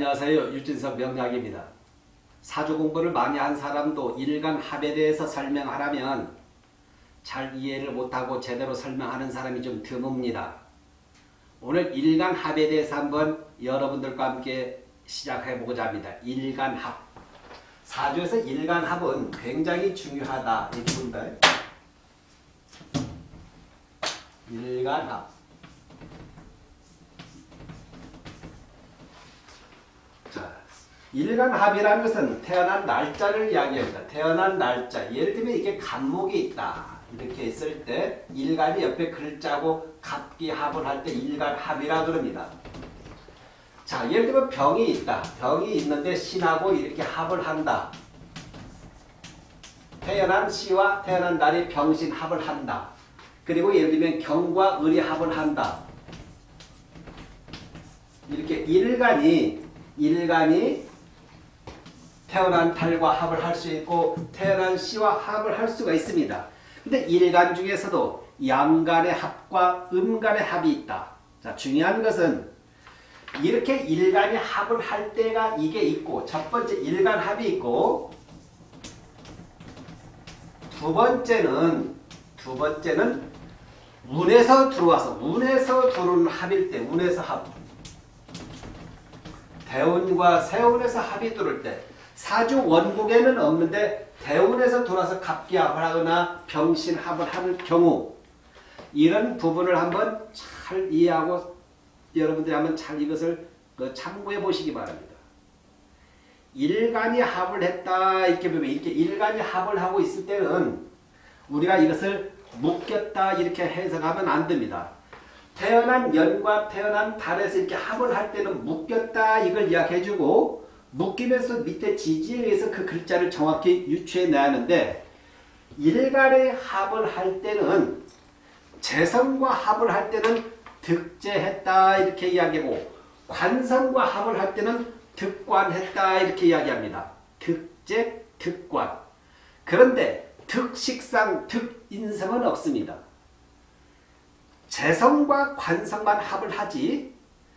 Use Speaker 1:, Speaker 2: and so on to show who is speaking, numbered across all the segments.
Speaker 1: 안녕하세요. 유진석 명약입니다. 사주 공부를 많이 한 사람도 일간합에 대해서 설명하라면 잘 이해를 못하고 제대로 설명하는 사람이 좀 드뭅니다. 오늘 일간합에 대해서 한번 여러분들과 함께 시작해보고자 합니다. 일간합. 사주에서 일간합은 굉장히 중요하다. 이렇게 본다. 일간합. 일간합이라는 것은 태어난 날짜를 이야기합니다. 태어난 날짜. 예를 들면 이게 간목이 있다. 이렇게 있을 때 일간이 옆에 글자고 갑기합을 할 때 일간합이라 그럽니다. 자, 예를 들면 병이 있다. 병이 있는데 신하고 이렇게 합을 한다. 태어난 시와 태어난 날이 병신합을 한다. 그리고 예를 들면 경과 을이 합을 한다. 이렇게 일간이 태어난 달과 합을 할 수 있고 태어난 시와 합을 할 수가 있습니다. 근데 일간 중에서도 양간의 합과 음간의 합이 있다. 자, 중요한 것은 이렇게 일간이 합을 할 때가 이게 있고 첫 번째 일간합이 있고 두 번째는 운에서 들어와서 운에서 들어오는 합일 때 운에서 합 대운과 세운에서 합이 들어올 때 사주 원국에는 없는데 대운에서 돌아서 갑기합을 하거나 병신합을 하는 경우 이런 부분을 한번 잘 이해하고 여러분들이 한번 잘 이것을 참고해 보시기 바랍니다. 일간이 합을 했다 이렇게 보면 이렇게 일간이 합을 하고 있을 때는 우리가 이것을 묶였다 이렇게 해석하면 안 됩니다. 태어난 연과 태어난 달에서 이렇게 합을 할 때는 묶였다 이걸 이야기해주고 묶이면서 밑에 지지에 의해서 그 글자를 정확히 유추해내야 하는데 일간의 합을 할 때는 재성과 합을 할 때는 득재했다 이렇게 이야기하고 관성과 합을 할 때는 득관했다 이렇게 이야기합니다. 득재, 득관. 그런데 득식상, 득인성은 없습니다. 재성과 관성만 합을 하지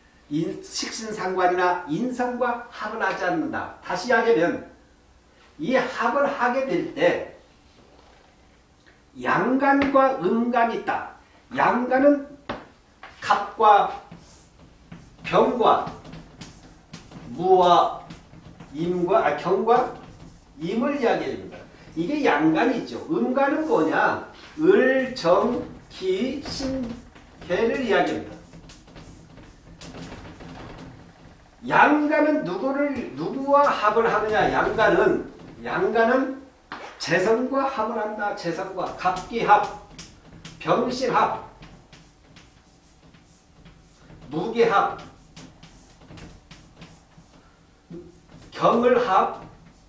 Speaker 1: 식신상관이나 인성과 합을 하지 않는다. 다시 이야기하면 이 합을 하게 될 때 양간과 음간이 있다. 양간은 갑과 병과 무와 임과 경과 임을 이야기합니다. 이게 양간이죠. 음간은 뭐냐? 을, 정, 기, 신, 개를 이야기합니다. 양간은 누구와 합을 하느냐? 양간은 재성과 합을 한다. 재성과 갑기합, 병신합, 무기합, 경을합,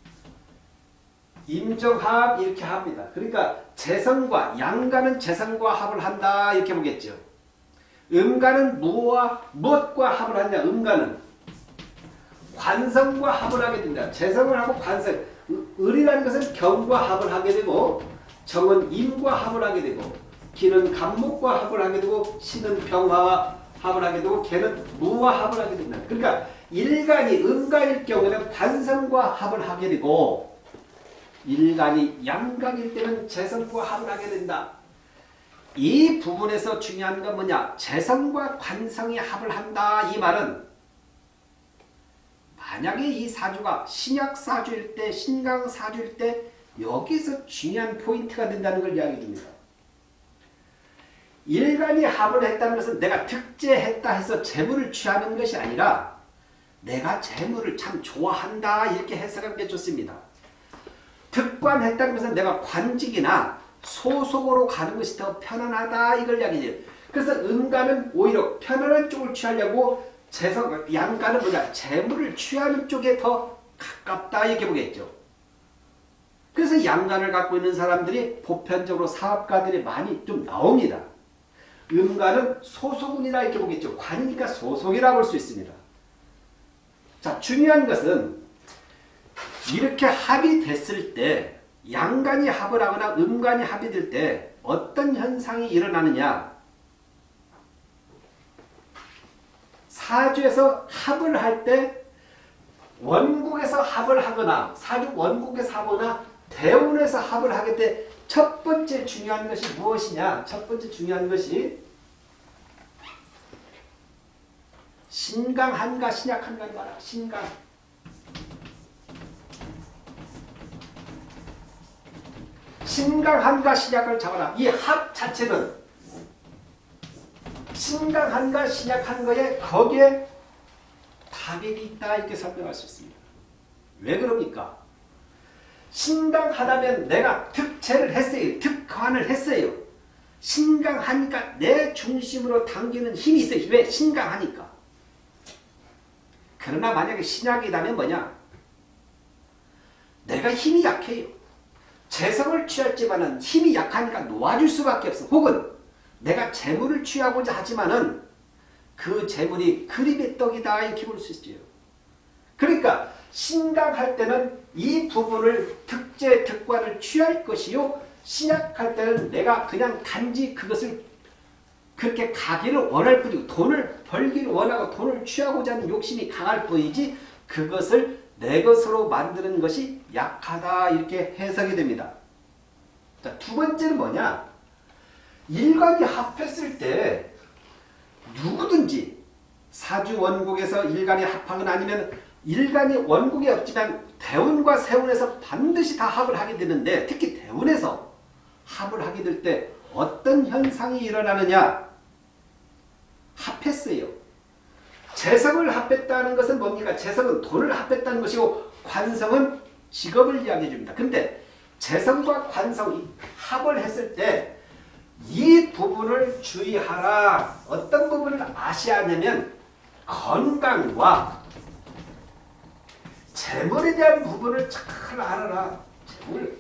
Speaker 1: 임정합 이렇게 합니다. 그러니까 재성과 양간은 재성과 합을 한다 이렇게 보겠죠. 음간은 무엇과 합을 하냐? 음간은 관성과 합을 하게 됩니다. 재성을 하고 관성. 을이라는 것은 경과 합을 하게 되고 정은 임과 합을 하게 되고 기는 간목과 합을 하게 되고 신은 병화와 합을 하게 되고 개는 무와 합을 하게 됩니다. 그러니까 일간이 음간일 경우에는 관성과 합을 하게 되고 일간이 양간일 때는 재성과 합을 하게 된다. 이 부분에서 중요한 건 뭐냐? 재성과 관성이 합을 한다. 이 말은 만약에 이 사주가 신약사주일 때, 신강사주일 때 여기서 중요한 포인트가 된다는 걸 이야기해 줍니다. 일간이 합을 했다는 것은 내가 득재했다 해서 재물을 취하는 것이 아니라 내가 재물을 참 좋아한다 이렇게 해석하는 게 좋습니다. 득관했다는 것은 내가 관직이나 소속으로 가는 것이 더 편안하다 이걸 이야기해요. 그래서 음간은 오히려 편안한 쪽을 취하려고 양간은 뭐냐? 재물을 취하는 쪽에 더 가깝다 이렇게 보겠죠. 그래서 양간을 갖고 있는 사람들이 보편적으로 사업가들이 많이 좀 나옵니다. 음간은 소속운이라 이렇게 보겠죠. 관이니까 소속이라고 볼 수 있습니다. 자, 중요한 것은 이렇게 합이 됐을 때 양간이 합을 하거나 음간이 합이 될 때 어떤 현상이 일어나느냐? 사주에서 합을 할 때 원국에서 합을 하거나 사주 원국에서 하거나 대운에서 합을 하게 돼 첫 번째 중요한 것이 무엇이냐? 첫 번째 중요한 것이 신강한가 신약한가를 봐라. 신강. 신강한가 신약을 잡아라. 이 합 자체는 신강한가 신약한 거에 거기에 답이 있다 이렇게 설명할 수 있습니다. 왜 그럽니까? 신강하다면 내가 득체를 했어요. 득관을 했어요. 신강하니까 내 중심으로 당기는 힘이 있어요. 왜? 신강하니까. 그러나 만약에 신약이라면 뭐냐? 내가 힘이 약해요. 재성을 취할지만은 힘이 약하니까 놓아줄 수밖에 없어. 혹은 내가 재물을 취하고자 하지만은 그 재물이 그림의 떡이다 이렇게 볼 수 있죠. 그러니까 신강할 때는 이 부분을 득재, 득관을 취할 것이요. 신약할 때는 내가 그냥 단지 그것을 그렇게 가기를 원할 뿐이고 돈을 벌기를 원하고 돈을 취하고자 하는 욕심이 강할 뿐이지 그것을 내 것으로 만드는 것이 약하다 이렇게 해석이 됩니다. 자, 두 번째는 뭐냐? 일간이 합했을 때 누구든지 사주 원국에서 일간이 합하거나 아니면 일간이 원국이 없지만 대운과 세운에서 반드시 다 합을 하게 되는데 특히 대운에서 합을 하게 될 때 어떤 현상이 일어나느냐? 합했어요. 재성을 합했다는 것은 뭡니까? 재성은 돈을 합했다는 것이고 관성은 직업을 이야기해 줍니다. 근데 재성과 관성이 합을 했을 때 이 부분을 주의하라. 어떤 부분을 아셔야 하냐면 건강과 재물에 대한 부분을 잘 알아라. 재물.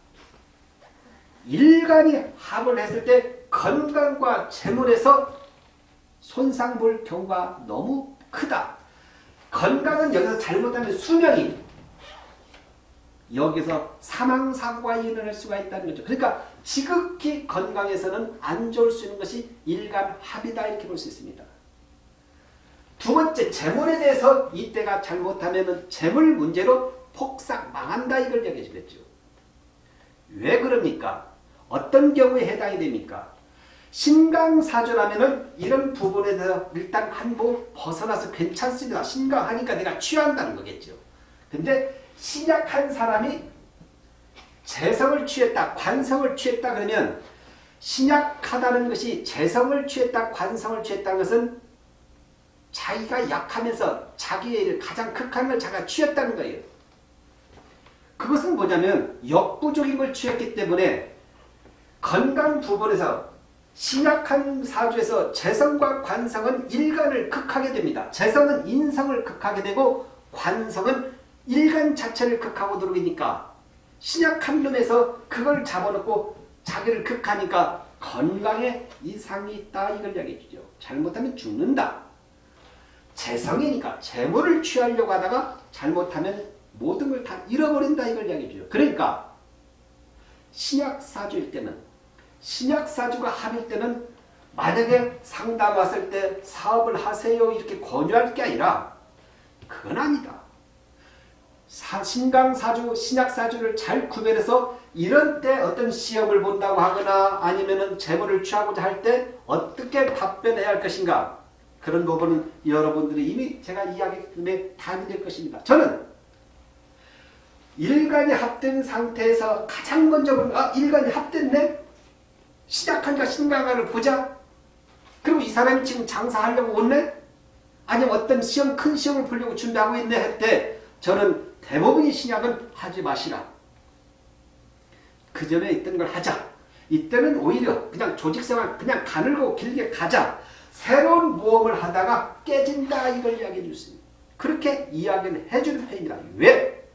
Speaker 1: 일간이 합을 했을 때 건강과 재물에서 손상 볼 경우가 너무 크다. 건강은 여기서 잘못하면 수명이 여기서 사망사고가 일어날 수가 있다는 거죠. 그러니까 지극히 건강에서는 안 좋을 수 있는 것이 일간합이다 이렇게 볼 수 있습니다. 두 번째 재물에 대해서 이때가 잘못하면 재물 문제로 폭삭 망한다 이걸 얘기해 주겠죠. 왜 그럽니까? 어떤 경우에 해당이 됩니까? 신강사주라면은 이런 부분에 대해서 일단 한부 벗어나서 괜찮습니다. 신강하니까 내가 취한다는 거겠죠. 근데 신약한 사람이 재성을 취했다, 관성을 취했다 그러면 신약하다는 것이 재성을 취했다, 관성을 취했다는 것은 자기가 약하면서 자기의 일 가장 극한 걸 자기가 취했다는 거예요. 그것은 뭐냐면 역부족인 걸 취했기 때문에 건강 부분에서 신약한 사주에서 재성과 관성은 일간을 극하게 됩니다. 재성은 인성을 극하게 되고 관성은 일간 자체를 극하고 들어오니까 신약한 놈에서 그걸 잡아놓고 자기를 극하니까 건강에 이상이 있다 이걸 이야기해 주죠. 잘못하면 죽는다. 재성이니까 재물을 취하려고 하다가 잘못하면 모든 걸 다 잃어버린다 이걸 이야기해 주죠. 그러니까 신약사주일 때는 신약사주가 합일 때는 만약에 상담 왔을 때 사업을 하세요 이렇게 권유할 게 아니라 그건 아니다. 신강사주, 신약사주를 잘 구별해서 이런 때 어떤 시험을 본다고 하거나 아니면은 재물을 취하고자 할 때 어떻게 답변해야 할 것인가 그런 부분은 여러분들이 이미 제가 이야기에 답이 될 것입니다. 저는 일간이 합된 상태에서 가장 먼저 보면 일간이 합됐네? 신약한가 신강한가를 보자. 그리고 이 사람이 지금 장사하려고 왔네? 아니면 어떤 시험, 큰 시험을 보려고 준비하고 있네 할 때 저는 대부분의 신약은 하지 마시라. 그 전에 있던 걸 하자. 이때는 오히려 그냥 조직생활 그냥 가늘고 길게 가자. 새로운 모험을 하다가 깨진다 이걸 이야기해 줄 수 있습니다. 그렇게 이야기를 해주는 편입니다. 왜?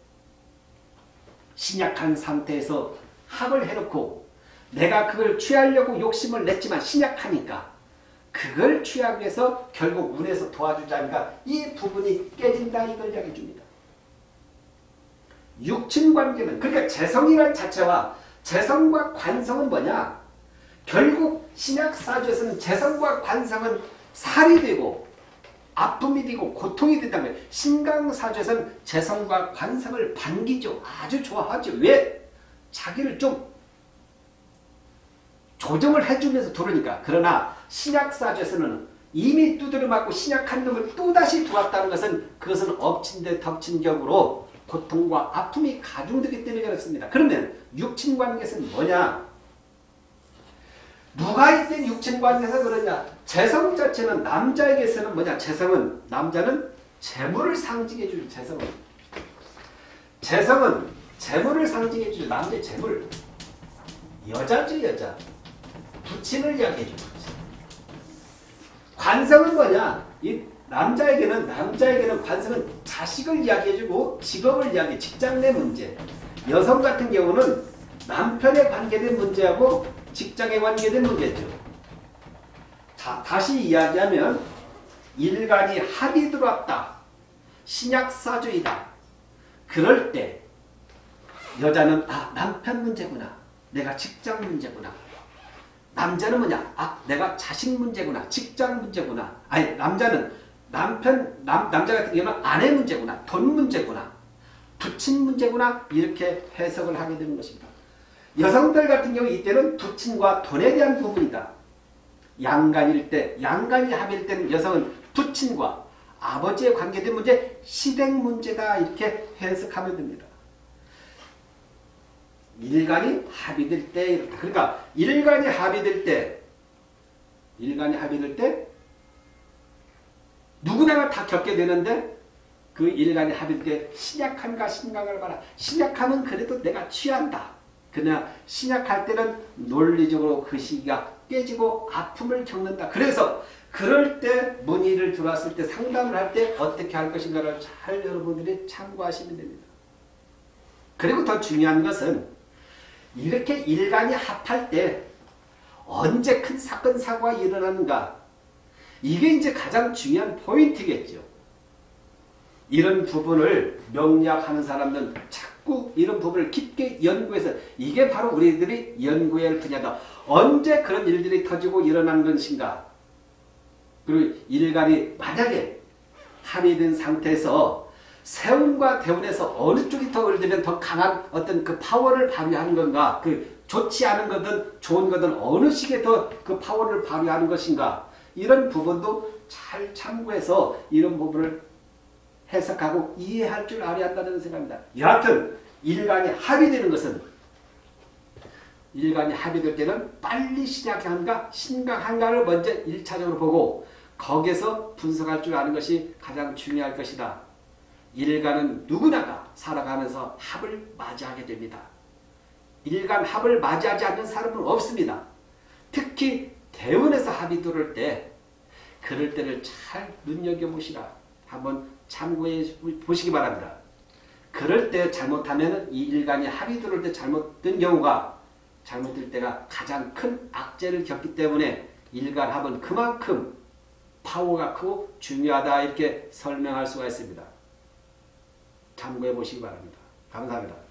Speaker 1: 신약한 상태에서 합을 해놓고 내가 그걸 취하려고 욕심을 냈지만 신약하니까 그걸 취하기 위해서 결국 운에서 도와주자니까 이 부분이 깨진다 이걸 이야기해 줍니다. 육친관계는 그러니까 재성이란 자체와 재성과 관성은 뭐냐? 결국 신약사주에서는 재성과 관성은 살이 되고 아픔이 되고 고통이 된다면 신강사주에서는 재성과 관성을 반기죠. 아주 좋아하죠. 왜? 자기를 좀 조정을 해주면서 들어오니까. 그러나 신약사주에서는 이미 두드려 맞고 신약한 놈을 또다시 두었다는 것은 그것은 엎친 데 덮친 격으로 고통과 아픔이 가중되기 때문에 그렇습니다. 그러면 육친관계에서는 뭐냐? 누가 이땐 육친관계에서 그러냐? 재성 자체는 남자에게서는 뭐냐? 재성은 남자는 재물을 상징해 주죠. 재성은 재물을 상징해 주죠. 남자의 재물. 여자죠, 여자. 부친을 이야기해 주죠. 관성은 뭐냐? 이 남자에게는 관성은 자식을 이야기해 주고 직업을 이야기해, 직장 내 문제. 여성 같은 경우는 남편에 관계된 문제하고 직장에 관계된 문제죠. 자, 다시 이야기하면 일간이 합이 들어왔다. 신약사주이다. 그럴 때 여자는 남편 문제구나. 내가 직장 문제구나. 남자는 뭐냐? 내가 자식 문제구나. 직장 문제구나. 아니, 남자 같은 경우는 아내 문제구나. 돈 문제구나. 부친 문제구나. 이렇게 해석을 하게 되는 것입니다. 여성들 같은 경우 이때는 부친과 돈에 대한 부분이다. 양간이 합일 때는 여성은 부친과 아버지에 관계된 문제, 시댁 문제다. 이렇게 해석하면 됩니다. 일간이 합의될 때 이렇다. 그러니까 일간이 합의될 때 누구나가 다 겪게 되는데 그 일간이 합의될 때 신약함과 신강을 봐라. 신약함은 그래도 내가 취한다. 그러나 신약할 때는 논리적으로 그 시기가 깨지고 아픔을 겪는다. 그래서 그럴 때 문의를 들어왔을 때 상담을 할 때 어떻게 할 것인가를 잘 여러분들이 참고하시면 됩니다. 그리고 더 중요한 것은 이렇게 일간이 합할 때 언제 큰 사건 사고가 일어나는가, 이게 이제 가장 중요한 포인트겠죠. 이런 부분을 명리학하는 사람들은 자꾸 이런 부분을 깊게 연구해서 이게 바로 우리들이 연구해야 할 분야다. 언제 그런 일들이 터지고 일어난 것인가. 그리고 일간이 만약에 합의된 상태에서 세운과 대운에서 어느 쪽이 더 들면 더 강한 어떤 그 파워를 발휘하는 건가, 그 좋지 않은 거든 좋은 거든 어느 시기에 더 그 파워를 발휘하는 것인가, 이런 부분도 잘 참고해서 이런 부분을 해석하고 이해할 줄 알아야 한다는 생각입니다. 여하튼 일간이 합의되는 것은, 일간이 합의될 때는 빨리 신약한가 신강한가를 먼저 1차적으로 보고 거기에서 분석할 줄 아는 것이 가장 중요할 것이다. 일간은 누구나가 살아가면서 합을 맞이하게 됩니다. 일간 합을 맞이하지 않는 사람은 없습니다. 특히 대운에서 합이 들어올 때 그럴 때를 잘 눈여겨보시라. 한번 참고해 보시기 바랍니다. 그럴 때 잘못하면 이 일간이 합이 들어올 때 잘못된 경우가, 잘못될 때가 가장 큰 악재를 겪기 때문에 일간 합은 그만큼 파워가 크고 중요하다, 이렇게 설명할 수가 있습니다. 참고해 보시기 바랍니다. 감사합니다.